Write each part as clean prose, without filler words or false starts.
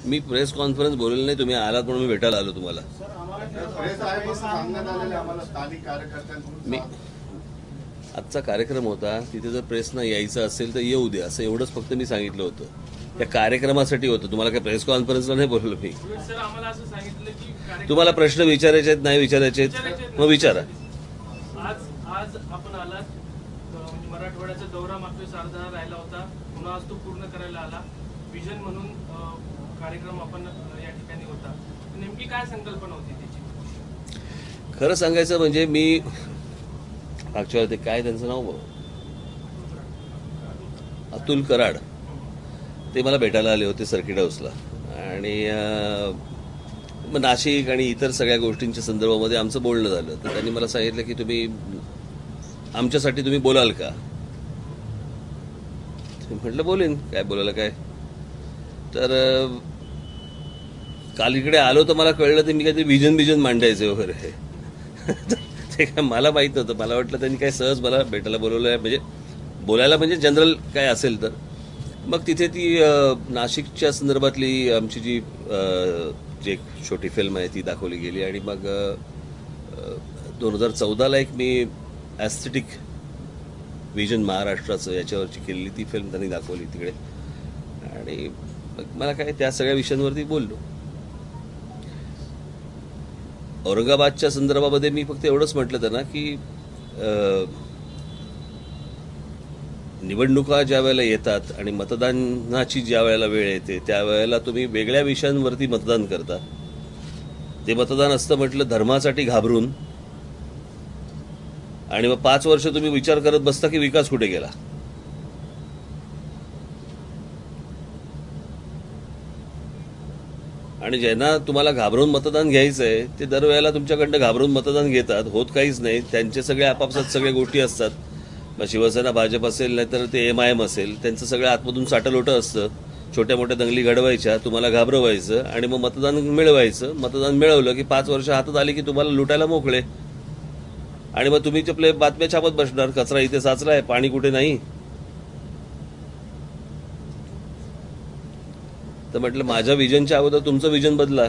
मी press conference बोललेलं नाही, तुम्ही आलात म्हणून मी भेटायला आलो तुम्हाला. मी आजचा कार्यक्रम होता, तिथे जर प्रेसनं यायचं असेल तर येऊ दे असं एवढंच फक्त मी सांगितलं होतं. त्या कार्यक्रमासाठी होतं, तुम्हाला काय प्रेस कॉन्फरन्सला नाही बोललो मी. तुम्हाला प्रश्न विचारायचे आहेत नाही विचारायचे आहेत मग विचारा. आज आपण आलात, मराठवाड्याचा दौरा मागच्या सारखा राहिला होता, पुन्हा आज तो पूर्ण करायला आला. विजन म्हणून कार्यक्रम आपण या ठिकाणी होता, नेमकी काय संकल्पना होती त्याची? खरं सांगायचं म्हणजे मी मागच्या ते काय त्यांचं नाव अतुल कराड, ते मला भेटायला आले होते सर्किट हाऊसला. आणि मग नाशिक आणि इतर सगळ्या गोष्टींच्या संदर्भामध्ये आमचं बोलणं झालं. तर त्यांनी मला सांगितलं की तुम्ही आमच्यासाठी तुम्ही बोलाल का. म्हटलं बोलेन, काय बोलायला काय. तर काल इकडे आलो तर मला कळलं ते मी काहीतरी विजन मांडायचे वगैरे. ते काय मला माहीत नव्हतं. मला वाटलं त्यांनी काय सहज मला भेटायला बोलवलं आहे, म्हणजे बोलायला म्हणजे जनरल काय असेल तर. मग तिथे ती नाशिकच्या संदर्भातली आमची जी एक छोटी फिल्म आहे ती दाखवली गेली. आणि मग 2014ला एक मी ॲस्थेटिक विजन महाराष्ट्राचं याच्यावरची केलेली ती फिल्म त्यांनी दाखवली तिकडे. आणि मग मला काय त्या सगळ्या विषयांवरती बोललो. औरंगाबादच्या संदर्भामध्ये मी फक्त एवढंच म्हटलं त्यांना की निवडणुका ज्या वेळेला येतात आणि मतदानाची ज्या वेळेला वेळ येते त्यावेळेला तुम्ही वेगळ्या विषयांवरती मतदान करता. ते मतदान असतं म्हटलं धर्मासाठी घाबरून, आणि मग 5 वर्ष तुम्ही विचार करत बसता की विकास कुठे गेला. आणि ज्यांना तुम्हाला घाबरून मतदान घ्यायचं आहे ते दरवेळेला तुमच्याकडनं घाबरून मतदान घेतात, होत काहीच नाही. त्यांचे सगळे आपापसात सगळ्या गोष्टी असतात. मग शिवसेना भाजप असेल नाहीतर ते MIM असेल, त्यांचं सगळं आतमधून साटलोटं असतं. छोट्या मोठ्या दंगली घडवायच्या, तुम्हाला घाबरवायचं आणि मग मतदान मिळवायचं. मतदान मिळवलं की 5 वर्ष हातात आली की तुम्हाला लुटायला मोकळे. आणि मग तुम्ही आपले बातम्या छापत बसणार, कचरा इथे साचला आहे, पाणी कुठे नाही. तर म्हटलं माझ्या विजनच्या अगोदर तुमचं विजन बदला.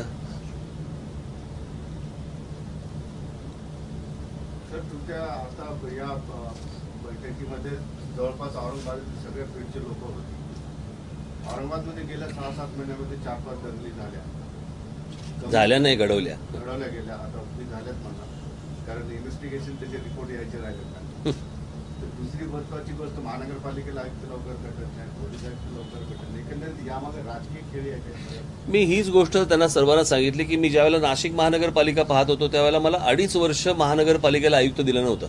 सर, तुमच्या आता या बैठकीमध्ये जवळपास औरंगाबाद सगळ्या फील्डचे लोक होते. औरंगाबादमध्ये गेल्या 6-7 महिन्यामध्ये 4-5 दंगली झाल्या नाही, घडवल्या गेल्या. आता अगदी झाल्यात म्हणा, कारण इन्व्हेस्टिगेशन त्याचे रिपोर्ट यायचे राहिले नाही. दुसरी महत्वाची गोष्ट, महानगरपालिकेला आयुक्त लवकर भेटत नाही, पोलीस आयुक्त लवकर भेटत नाही. एकंदरीत यामागे राजकीय खेळी आहे. मी हीच गोष्ट त्यांना सर्वांना सांगितली की मी ज्यावेळेला नाशिक महानगरपालिका पाहत होतो त्यावेळेला मला 2.5 वर्ष महानगरपालिकेला आयुक्त दिलं नव्हतं.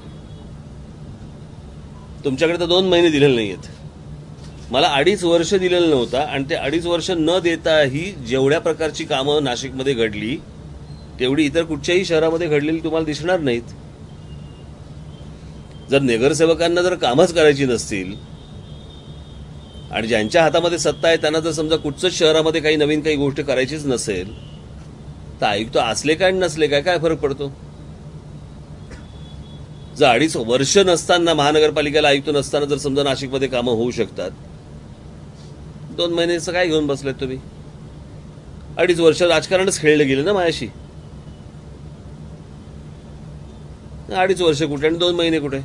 तुमच्याकडे तर 2 महिने दिलेले नाहीयेत. मला 2.5 वर्ष दिलेलं नव्हतं. आणि ते 2.5 वर्ष न देताही जेवढ्या प्रकारची कामं नाशिकमध्ये घडली तेवढी इतर कुठच्याही शहरामध्ये घडलेली तुम्हाला दिसणार नाहीत. जर नगरसेवकांना जर कामच करायची नसतील आणि ज्यांच्या हातामध्ये सत्ता आहे त्यांना जर समजा कुठचंच शहरामध्ये काही नवीन काही गोष्ट करायचीच नसेल तर आयुक्त असले काय नसले काय फरक पडतो. जर 2.5 वर्ष नसताना महानगरपालिकेला आयुक्त नसताना जर समजा नाशिकमध्ये कामं होऊ शकतात, 2 महिन्याचं काय घेऊन बसलेत तुम्ही. 2.5 वर्ष राजकारणच खेळलं गेलं ना माझ्याशी. 2.5 वर्ष कुठे आणि 2 महिने कुठे.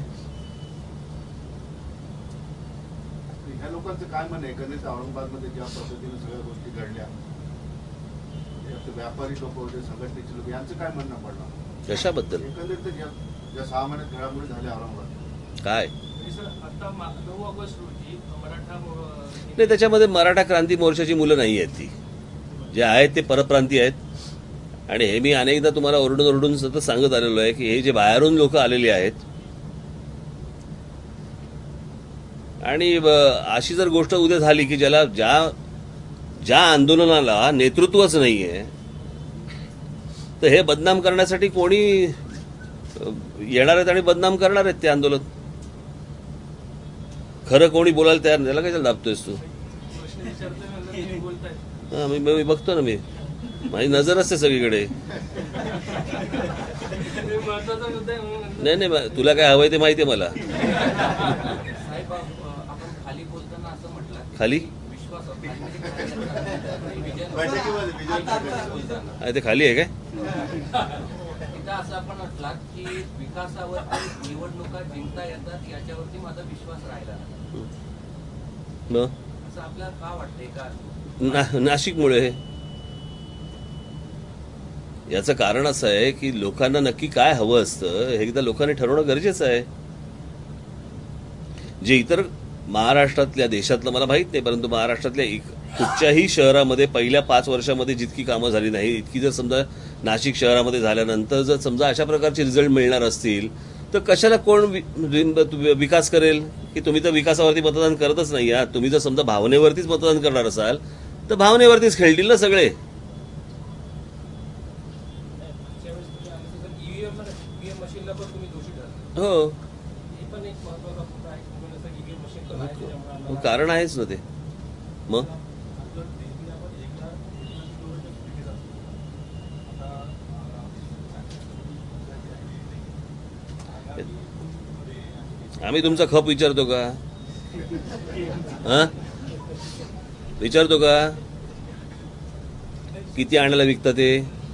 ह्या लोकांचं काय म्हणणं आहे एकंदरीत औरंगाबादमध्ये ज्या पद्धतीने सगळ्या गोष्टी घडल्या, व्यापारी लोक होते, संघटनेचे लोक, यांचं काय म्हणणं पडलं कशाबद्दल. एकंदरीत ज्या 6 महिन्यात घडामोडी झाल्या औरंगाबाद काय आता 9 ऑगस्ट रोजी मराठा नाही, त्याच्यामध्ये मराठा क्रांती मोर्चाची मुलं नाही आहेत. ती जे आहेत ते परप्रांती आहेत. आणि हे मी अनेकदा तुम्हाला ओरडून सतत सांगत आलेलो आहे की हे जे बाहेरून लोक आलेले आहेत आणि अशी जर गोष्ट उद्या झाली की ज्याला ज्या आंदोलनाला नेतृत्वच नाहीये तर हे बदनाम करण्यासाठी कोणी येणार आहेत आणि बदनाम करणार आहेत ते आंदोलन. खरं कोणी बोलायला तयार नाही, त्याला कशाला दाबतोयस तू. हा, मी बघतो ना, माझी नजर असते सगळीकडे. नाही, तुला काय हवंय ते माहिती आहे मला. खाली बैठकीमध्ये विजय ते खाली आहे काय? तिथं असं आपण म्हटलं की विकासावरती निवडणुका जिंकता येतात याच्यावरती माझा विश्वास राहिला मग असं आपल्याला का वाटतंय का? नाशिकमुळे. याचं कारण असं आहे की लोकांना नक्की काय हवं असतं हे एकदा लोकांनी ठरवणं गरजेचं आहे. जे इतर महाराष्ट्रातल्या, देशातलं मला माहित नाही, परंतु महाराष्ट्रातल्या कुठच्याही शहरामध्ये पहिल्या 5 वर्षामध्ये जितकी कामं झाली नाही इतकी जर समजा नाशिक शहरामध्ये झाल्यानंतर जर समजा अशा प्रकारचे रिझल्ट मिळणार असतील तर कशाला कोण विकास करेल? की तुम्ही तर विकासावरती मतदान करतच नाही आहात. तुम्ही जर समजा भावनेवरतीच मतदान करणार असाल तर भावनेवरतीच खेळतील ना सगळे. ईव्हीएम मशीनला पण तुम्ही दोषी ठरला. हो, हे पण एक महत्वाचा मुद्दा आहे की म्हणजे असं ईव्हीएम मशीन तर आहे त्याच्यामुळे आम्हाला- कारण आहेच ना ते. मग आपलं देशभरामध्ये एकदा निवडणूक आता आम्ही तुमचा खप विचारतो का? विचारतो का किती आणायला विकता ते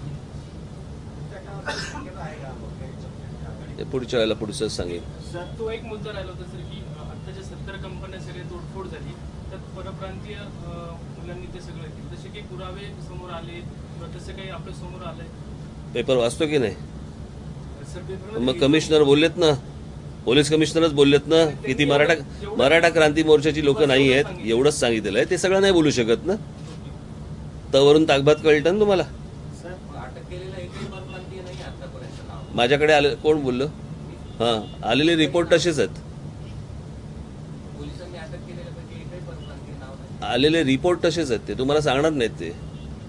पुढच्या वेळेला पुढचं सांगेल. सर तो एक मुद्दा राहिला होता सर की आत्ताच्या 70 कंपन्या सगळे तोडफोड झाली तर परप्रांतीय मुलांनी ते सगळं केलं. जसे काही पुरावे समोर आले किंवा तसं काही आपल्या समोर आलंय. पेपर वाचतो की नाही? सर पेपर मग कमिशनर बोललेत ना, पोलीस कमिशनरच बोललेत ना की ती मराठा क्रांती मोर्चाची लोक नाही आहेत एवढंच सांगितलेलं आहे. ते सगळं नाही बोलू शकत ना. तवरून ताकबात कळतं ना तुम्हाला. अटक केलेला एकही परप्रांतीय नाही आतापर्यंत नाव. माझ्याकडे आले, कोण बोललं? आलेले रिपोर्ट तसेच आहेत. पोलिसांनी अटक केलेल्यापैकी एकही परप्रांतीय नाव नाही. आलेले रिपोर्ट तसेच आहेत. ते तुम्हाला सांगणार नाहीत ते.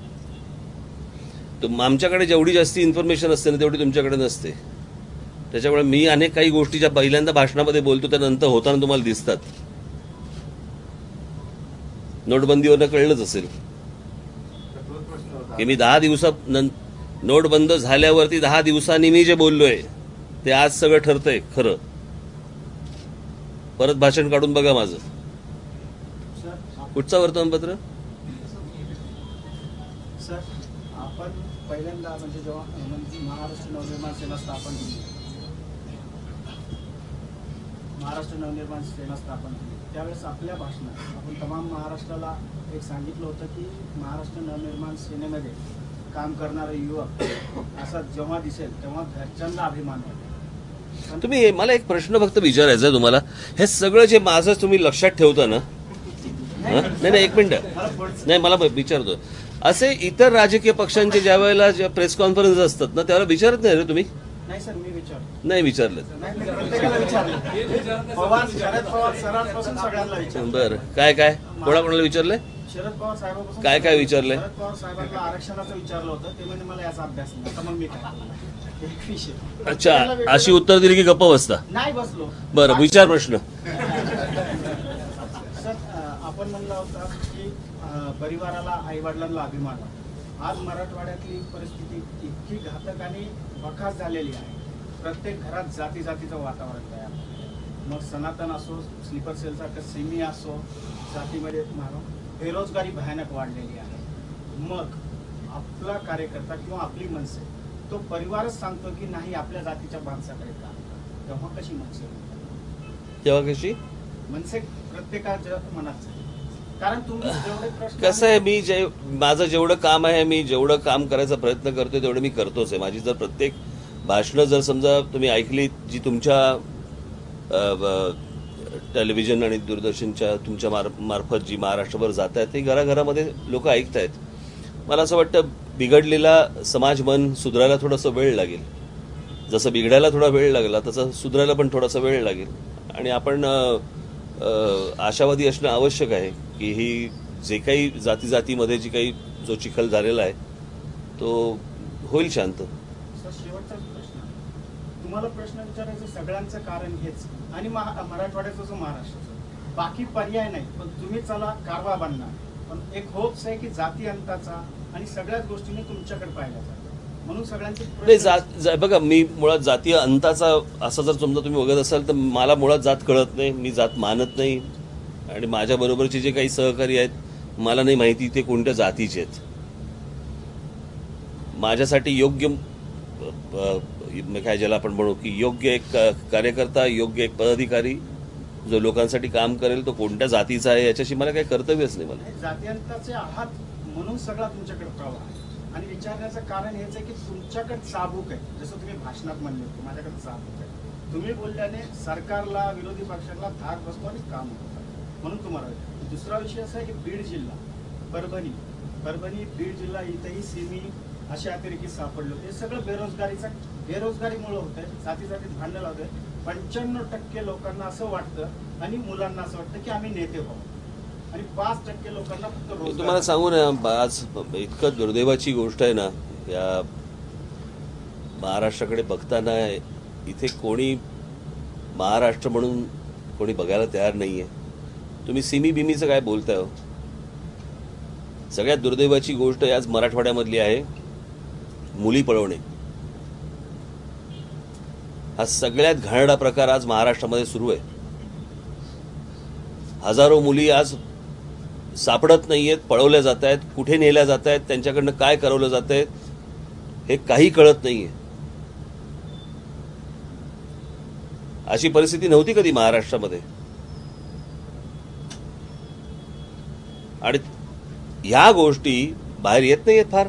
आमच्याकडे जेवढी जास्ती इन्फॉर्मेशन असते ना तेवढी तुमच्याकडे नसते. त्याच्यामुळे मी अनेक काही गोष्टी ज्या पहिल्यांदा भाषणामध्ये बोलतो त्या नंतर होताना तुम्हाला दिसतात. नोटबंदीवरनं कळलंच असेल तोच प्रश्न होता. की मी 10 दिवसात नोट बंद झाल्यावरती 10 दिवसांनी मी जे बोललोय ते आज सगळं ठरतंय खरं. परत भाषण काढून बघा माझं. कुठचं वर्तमानपत्र? सर आपण पहिल्यांदा म्हणजे जेव्हा महाराष्ट्र नवनिर्माण सेना स्थापन केली, त्यावेळेस आपल्या भाषणात आपण तमाम महाराष्ट्राला एक सांगितलं होतं की महाराष्ट्र नवनिर्माण सेनेमध्ये काम करणारा युवक असा जेव्हा दिसेल तेव्हा घरच्यांना अभिमान वाटेल. तुम्ही मला एक प्रश्न फक्त विचारायचा आहे तुम्हाला. हे सगळं जे माझं तुम्ही लक्षात ठेवता ना, नाही एक मिनिट, नाही मला विचारतो. असे इतर राजकीय पक्षांचे ज्या वेळेला प्रेस कॉन्फरन्स असतात ना त्यावेळेला विचारत नाही रे तुम्ही? नाही सर, मी विचारतो. नाही विचारलं. प्रत्येकाला विचारलं. पवार, शरद पवार सरांपासून सगळ्यांना विचारलं. बरं, काय कोणाकोणाला विचारलंय? शरद पवार साहेबांपासून काय विचारलंय? शरद पवार साहेबांना आरक्षणाचं विचारलं होतं. ते म्हणजे मला याचा अभ्यास नाही. आता मग मी काय एक विषय. अच्छा, अशी उत्तर दिली की गप्प बसता? नाही बसलो. बरं, विचार प्रश्न. सर आपण म्हणला होता की परिवाराला आईवडिलांना अभिमान आहे. आज मराठवाड्यातली परिस्थिती इतकी घातक आणि बखास झालेली आहे. प्रत्येक घरात जातीचं वातावरण तयार आहे. मग सनातन असो, स्लीपर सेलसारखं सेमी असो, जातीमध्ये बेरोजगारी भयानक वाढलेली आहे. मग आपला कार्यकर्ता किंवा आपली मनसे तो परिवारच सांगतो की नाही आपल्या जातीच्या माणसाकडे का, तेव्हा कशी मनसे तेव्हा कशी मनसे प्रत्येकाच्या मनात. कारण तुम्ही जेवढे प्रश्न कसं आहे, माझं जेवढं काम आहे, मी जेवढं काम करायचा प्रयत्न करतोय तेवढं मी करतोच आहे. माझी जर प्रत्येक भाषणं जर समजा तुम्ही ऐकली जी तुमच्या टेलिव्हिजन आणि दूरदर्शनच्या तुमच्या मार्फत जी महाराष्ट्रभर जात आहेत ती घराघरामध्ये लोक ऐकत आहेत. मला असं वाटतं बिघडलेला समाज मन सुधारायला थोडासा वेळ लागेल. जसं बिघडायला थोडा वेळ लागला तसं सुधारायला पण थोडासा वेळ लागेल. आणि आपण आशावादी असणं आवश्यक आहे की ही जे काही जातीमध्ये जी काही जो चिखल झालेला आहे तो होईल शांत. सर शेवटचा प्रश्न, तुम्हाला प्रश्न विचारायचं सगळ्यांचं कारण हेच आणि मराठवाड्याचं जो महाराष्ट्राचं बाकी पर्याय नाही. पण तुम्ही चला कारवा बनणार, पण एक होप्स आहे की जाती अंताचा आणि सगळ्याच गोष्टीने तुमच्याकडे पाहिल्या जातात म्हणून सगळ्यांचे बघा, मी मुळात जातीय अंताचा असं जर समजा तुम्ही बघत असाल तर मला मुळात जात कळत नाही. मी जात मानत नाही आणि माझ्या बरोबरचे जे काही सहकारी आहेत मला नाही माहिती ते कोणत्या जातीचे आहेत. माझ्यासाठी योग्य काय ज्याला आपण म्हणू की योग्य एक कार्यकर्ता, योग्य एक पदाधिकारी जो लोकांसाठी काम करेल तो कोणत्या जातीचा आहे याच्याशी मला काही कर्तव्यच नाही. मला जातीयांताचे आहात म्हणून सगळा तुमच्याकडे प्रवाह आहे. आणि विचारण्याचं कारण हेच आहे की तुमच्याकडे चाबूक आहे. जसं तुम्ही भाषणात म्हणले की माझ्याकडे चाबूक आहे. तुम्ही बोलल्याने सरकारला, विरोधी पक्षाला धाक बसतो आणि काम होतं, म्हणून तुम्हाला. दुसरा विषय असा आहे की बीड जिल्हा, परभणी, बीड जिल्हा इथेही सिमी असे अतिरेकी सापडले होते. हे सगळं बेरोजगारीमुळे होत आहे. जातीत भांडण लावत आहे. 95% लोकांना असं वाटतं आणि मुलांना असं वाटतं की आम्ही नेते व्हावं, आणि 5% लोकांना फक्त रोजगार. तुम्हाला सांगू ना, आज इतकं दुर्दैवाची गोष्ट आहे ना, या महाराष्ट्राकडे बघताना इथे कोणी महाराष्ट्र म्हणून कोणी बघायला तयार नाहीये. तुम्ही सिमी बिमीचं काय बोलताय हो? सगळ्यात दुर्दैवाची गोष्ट आज मराठवाड्यामधली आहे मुली पळवणे. हा सगळ्यात घाणेरडा प्रकार आज महाराष्ट्रामध्ये सुरू आहे. हजारो मुली आज सापडत नाहीयेत, पळवल्या जात आहेत, कुठे नेल्या जात आहेत, त्यांच्याकडनं काय करवलं जात आहे हे काही कळत नाहीये. अशी परिस्थिती नव्हती कधी महाराष्ट्रामध्ये. आणि ह्या गोष्टी बाहेर येत नाहीयेत फार.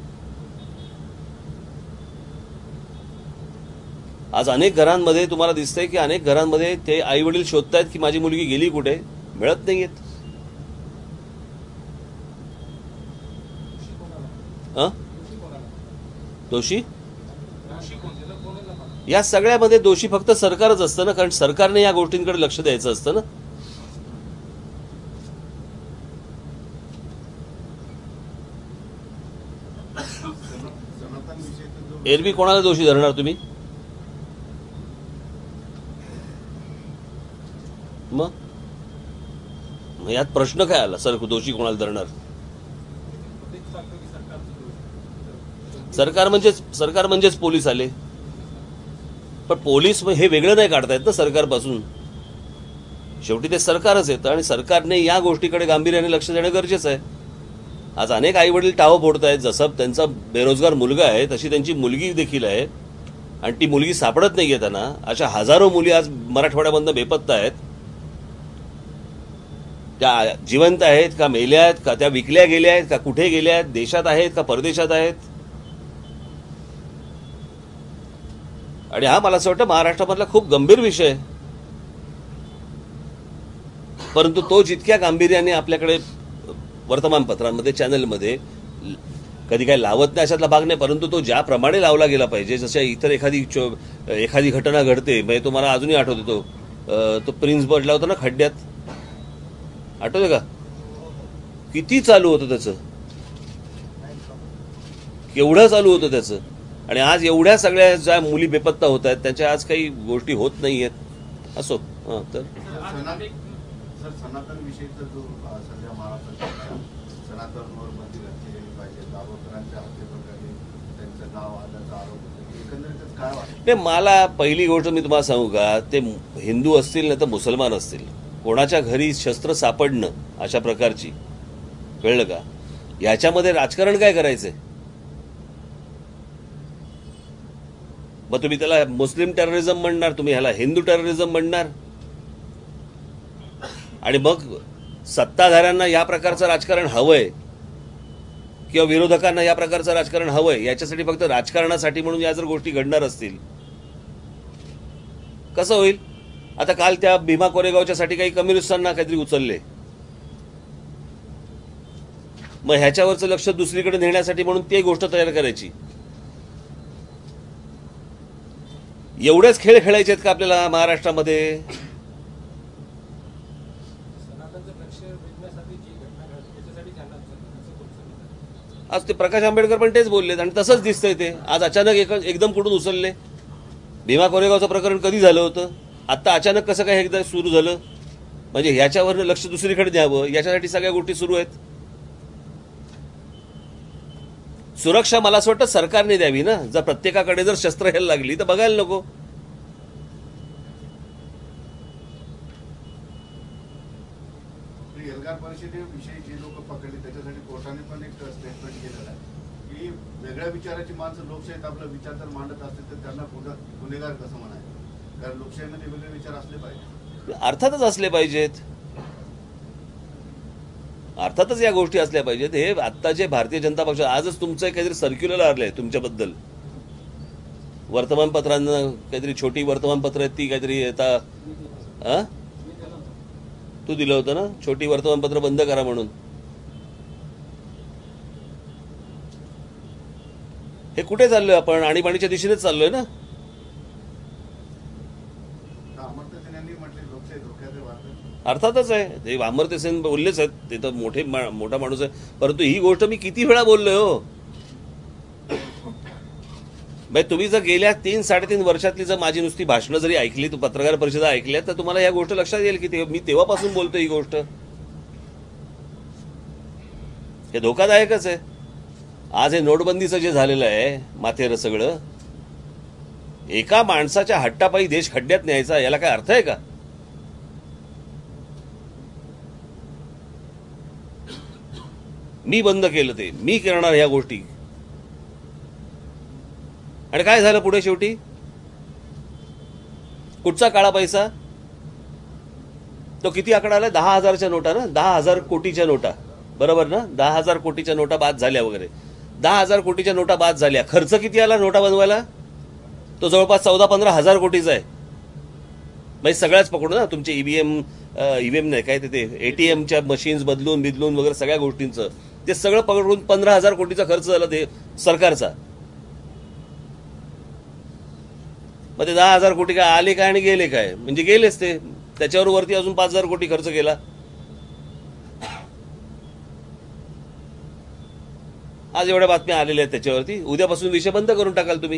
आज अनेक घरांमध्ये तुम्हाला दिसतंय की अनेक घरांमध्ये ते आई वडील शोधतायत की माझी मुलगी गेली कुठे, मिळत नाहीयेत. दोषी या सगळ्यामध्ये दोषी फक्त सरकारच असतं ना, कारण सरकारने या गोष्टींकडे लक्ष द्यायचं असतं ना. एरवी कोणाला दोषी धरणार तुम्ही? मग यात प्रश्न काय आला? सर दोषी कोणाला धरणार? सरकार म्हणजेच पोलीस आले. पण पोलीस हे वेगळं नाही काढता येत ना सरकारपासून. शेवटी ते सरकारच येतं आणि सरकारने या गोष्टीकडे गांभीर्याने लक्ष देणं गरजेचं आहे. आज अनेक आई वडील टावं फोडतायत. जसं त्यांचा बेरोजगार मुलगा आहे तशी त्यांची मुलगी देखील आहे आणि ती मुलगी सापडत नाहीये त्यांना. अशा हजारो मुली आज मराठवाड्यामधनं बेपत्ता आहेत. त्या जिवंत आहेत का मेल्या आहेत का त्या विकल्या गेल्या आहेत का कुठे गेल्या आहेत, देशात आहेत का परदेशात आहेत. आणि हा मला असं वाटतं महाराष्ट्रामधला खूप गंभीर विषय आहे. परंतु तो जितक्या गांभीर्याने आपल्याकडे वर्तमानपत्रांमध्ये, चॅनलमध्ये कधी काय लावत नाही अशातला भाग नाही. परंतु तो ज्याप्रमाणे लावला गेला पाहिजे, जशा इतर एखादी घटना घडते, म्हणजे तो मला अजूनही आठवतो. तो प्रिन्स पडला होता ना खड्ड्यात, आठवतं का? किती चालू होतं त्याचं, केवढं चालू होतं त्याचं. आणि आज एवढ्या सगळ्या ज्या मुली बेपत्ता होत आहेत त्याच्या आज काही गोष्टी होत नाहीयेत. असो. तर सनातन विषयीचा जो सध्या महाराष्ट्रात सनातनवर बंदी घातली पाहिजे, दाभोळकरांच्या हत्येप्रकरणी त्यांचं नाव आल्याचा आरोप होतो, एकंदरीतच काय वाटतं? नाही, मला पहिली गोष्ट मी तुम्हाला सांगू का, ते हिंदू असतील नाही तर मुसलमान असतील, कोणाच्या घरी शस्त्र सापडणं अशा प्रकारची, कळलं का, याच्यामध्ये राजकारण काय करायचंय? मग तुम्ही त्याला मुस्लिम टेररिझम म्हणणार, तुम्ही ह्याला हिंदू टेररिझम म्हणणार. आणि मग सत्ताधाऱ्यांना या प्रकारचं राजकारण हवंय किंवा विरोधकांना या प्रकारचं राजकारण हवंय, याच्यासाठी फक्त राजकारणासाठी म्हणून या जर गोष्टी घडणार असतील कसं होईल? आता काल त्या भीमा कोरेगावच्यासाठी काही कम्युनिस्टांना काहीतरी उचलले, मग ह्याच्यावरचं लक्ष दुसरीकडे नेण्यासाठी म्हणून ती गोष्ट तयार करायची. एवढेच खेळ खेळायचे आहेत का आपल्याला महाराष्ट्रामध्ये? आज ते प्रकाश आंबेडकर पण तेच बोललेत आणि तसंच दिसतंय. ते आज अचानक एकदम कुठून उचलले? भीमा कोरेगावचं प्रकरण कधी झालं होतं? आता अचानक कसं काय एकदा सुरू झालं? म्हणजे ह्याच्यावर लक्ष दुसरीकडे द्यावं याच्यासाठी सगळ्या गोष्टी सुरू आहेत. सुरक्षा मला असं वाटतं सरकारने द्यावी ना. जर प्रत्येकाकडे जर शस्त्र घ्यायला लागली तर बघायला नको. एल्गार पत्रकार परिषदेविषयी जे लोक पकडले त्याच्यासाठी कोर्टाने पण एक स्टेटमेंट केलेलं आहे की वेगळ्या विचाराची माणसं लोकशाहीत आपला विचार जर मांडत असतील तर त्यांना गुन्हेगार कसं म्हणायचं, कारण लोकशाहीमध्ये वेगळे विचार असले पाहिजे. अर्थातच असले पाहिजेत, अर्थातच या गोष्टी असल्या पाहिजेत. हे आत्ता जे भारतीय जनता पक्ष आजच तुमचं काहीतरी सर्क्युलर आलंय तुमच्याबद्दल, वर्तमानपत्रांना काहीतरी छोटी वर्तमानपत्र आहेत ती काहीतरी आता तू दिलं होतं ना, छोटी वर्तमानपत्र बंद करा म्हणून. हे कुठे चाललोय आपण? आणीबाणीच्या दिशेनेच चाललोय ना. अमर्त्य सेन यांनी म्हटले लोकशाही धोक्यात आहे भारतात. अर्थातच आहे, ते अमर्त्य सेन बोललेच आहेत, ते तर मोठा माणूस आहे. परंतु ही गोष्ट मी किती वेळा बोललोय हो. तुम्ही जर गेल्या 3-3.5 वर्षातली जर माझी नुसती भाषणं जरी ऐकली, तू पत्रकार परिषदा ऐकल्या, तर तुम्हाला या गोष्ट लक्षात येईल की मी तेव्हापासून बोलतोय ही गोष्ट. हे धोकादायकच आहे. आज हे नोटबंदीचं जे झालेलं आहे माथेर सगळं, एका माणसाच्या हट्टापायी देश खड्ड्यात न्यायचा, याला काय अर्थ आहे का? मी बंद केलं, ते मी करणार ह्या गोष्टी. आणि काय झालं पुढे शेवटी? कुठचा काळा पैसा? तो किती आकडा आला? 10,000च्या नोटा ना, 10,000 कोटीच्या नोटा, बरोबर ना? 10,000 कोटीच्या नोटा बाद झाल्या वगैरे. 10,000 कोटीच्या नोटा बाद झाल्या. खर्च किती आला नोटा बनवायला? तो जवळपास 14-15 हजार कोटीचा आहे. म्हणजे सगळ्याच पकडू ना, तुमचे ईव्हीएम नाही काय ते एटीएमच्या मशीन्स बदलून वगैरे सगळ्या गोष्टींचं ते सगळं पकडून 15,000 कोटीचा खर्च झाला ते सरकारचा. मग ते 10,000 कोटी काय आले काय आणि गेले काय? म्हणजे गेलेच ते. त्याच्यावर वरती अजून 5,000 कोटी खर्च केला. आज एवढ्या बातम्या आलेल्या आहेत त्याच्यावरती. उद्यापासून विषय बंद करून टाकाल तुम्ही.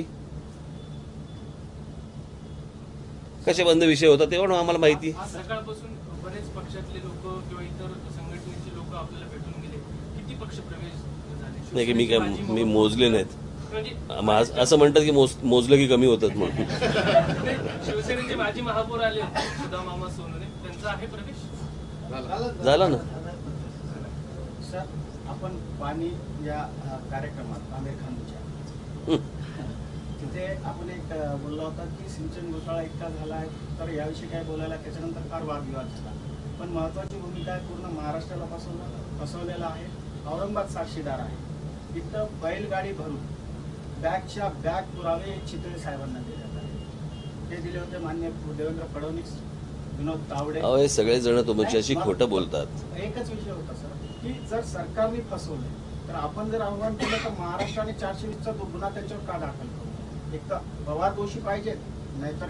कसे बंद विषय होता ते पण आम्हाला माहिती. आज सकाळपासून बरेच पक्षातले लोक किंवा इतर संघटनेचे लोक आपल्याला भेटून गेले. किती पक्ष प्रवेश झाले? नाही की मी मोजले नाहीत. म्हणजे असं म्हणतात की मोजलं की कमी होतात म्हणून. शिवसेनेचे माजी महापौर आले सुधा मामा सोनवणे, त्यांचा आहे प्रवेश झाला ना. सर, आपण पाणी या कार्यक्रमात आमिर खानच्या तिथे आपण एक बोलला होता की सिंचन घोटाळा इतका झाला आहे, तर याविषयी काय बोलायला त्याच्यानंतर फार वादविवाद झाला. पण महत्वाची भूमिका आहे, पूर्ण महाराष्ट्राला फसवलेला आहे. औरंगाबाद साक्षीदार आहे. इथं बैलगाडी भरून बॅगच्या बॅग पुरावे चितळे साहेबांना देण्यात आले. ते दिले होते मान्य देवेंद्र फडणवीस, विनोद तावडे. हे सगळे जण तुमच्याशी खोटं बोलतात. एकच विषय होता सर की जर सरकारने फसवले तर आपण जर आव्हान केलं तर महाराष्ट्राने 420चा गुन्हा त्याच्यावर का दाखल करू? एक तर पवार दोषी पाहिजेत, नाहीतर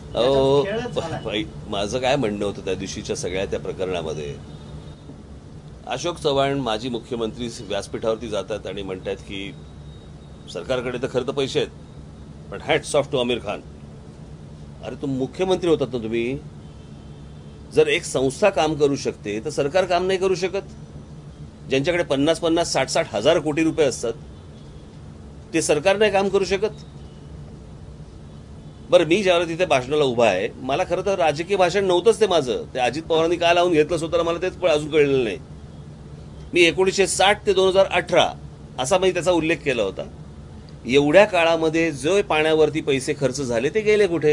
माझं काय म्हणणं होतं त्या दिवशीच्या सगळ्या त्या प्रकरणामध्ये, अशोक चव्हाण माजी मुख्यमंत्री व्यासपीठावरती जातात आणि म्हणतात की सरकारकडे तर खरं तर पैसे आहेत, पण hats off to Aamir Khan. अरे तुम मुख्यमंत्री होतात ना तुम्ही. जर एक संस्था काम करू शकते तर सरकार काम नाही करू शकत? ज्यांच्याकडे 50-50, 60-60 हजार कोटी रुपये असतात ते सरकार नाही काम करू शकत? बरं, मी ज्यावेळेला तिथे भाषणाला उभा आहे, मला खरं तर राजकीय भाषण नव्हतंच ते माझं. ते अजित पवारांनी का लावून घेतलं स्वतःला मला तेच पण अजून कळलेलं नाही. मी 1960 ते 2018 असा मी त्याचा उल्लेख केला होता. एवढ्या काळामध्ये जो पाण्यावरती पैसे खर्च झाले ते गेले कुठे?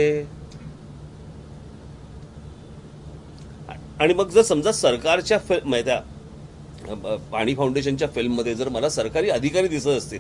आणि मग जर समजा सरकारच्या त्या पाणी फाउंडेशनच्या फिल्ममध्ये जर मला सरकारी अधिकारी दिसत असतील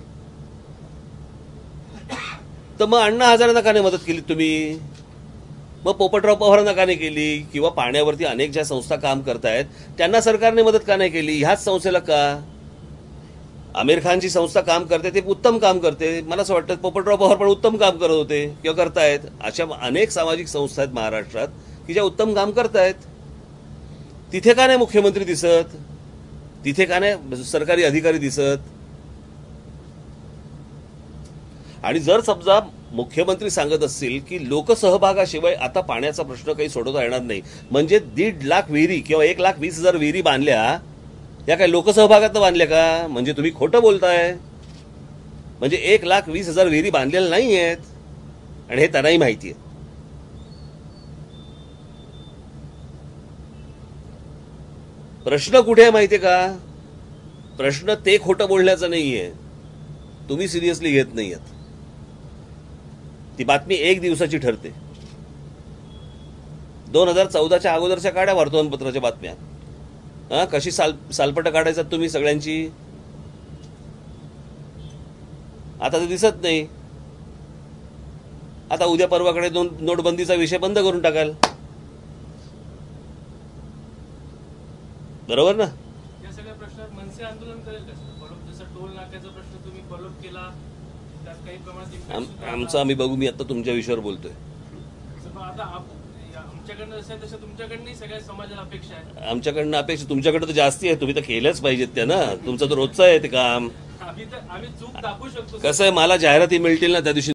तर मग अण्णा हजारेंना का नाही मदत केली तुम्ही? मग पोपटराव पवारांना का नाही केली? किंवा पाण्यावरती अनेक ज्या संस्था काम करतायत त्यांना सरकारने मदत का नाही केली? ह्याच संस्थेला का? आमिर खानची संस्था काम करते, ते उत्तम काम करते. मला असं वाटतं पोपटराव पवार पण उत्तम काम करत होते किंवा करतायत. अशा अनेक सामाजिक संस्था आहेत महाराष्ट्रात की ज्या उत्तम काम करतायत. तिथे का नाही मुख्यमंत्री दिसत? तिथे का नाही सरकारी अधिकारी दिसत? आणि जर समजा मुख्यमंत्री सांगत असतील की लोकसहभागाशिवाय आता पाण्याचा प्रश्न काही सोडवता येणार नाही, म्हणजे 1.5 लाख विहिरी किंवा 1,20,000 विहिरी बांधल्या, या काय लोकसहभागात बांधल्या का? म्हणजे तुम्ही खोटं बोलताय. म्हणजे 1,20,000 विहिरी बांधलेल्या नाही आहेत आणि हे त्यांनाही माहिती आहे. प्रश्न कुठे आहे माहितीये का? प्रश्न ते खोटं बोलण्याचा नाहीये, तुम्ही सिरियसली घेत नाहीयेत. ती बातमी एक दिवसाची ठरते. 2014च्या अगोदरच्या काढ्या वर्तमानपत्राच्या बातम्या, कशी सालपटं काढायचं तुम्ही सगळ्यांची, आता ते दिसत नाही. आता उद्या परवाकडे नोटबंदीचा विषय बंद करून टाकाल, बरोबर ना? या सगळ्या प्रश्नात मनसे आंदोलन करेल का सर? फॉलोअप जसं टोल नाक्याचा प्रश्न तुम्ही फॉलोअप केला, त्यात काही प्रमाणात impact सुद्धा आला. आमचं आम्ही बघू. मी आता तुमच्या विषयावर बोलतोय. सर, मग आता आमच्याकडनं जसं आहे तसं तुमच्याकडनंही सगळ्या समाजाला अपेक्षा आहे. आमच्याकडनं अपेक्षा तुमच्याकडे तर जास्ती आहे, तुम्ही तर केल्याच पाहिजेत त्या ना. तुमचं तर रोजचं आहे ते काम. आम्ही चूक दाखवू शकतो. कसं आहे, मला जाहिराती मिळतील ना त्या दिवशी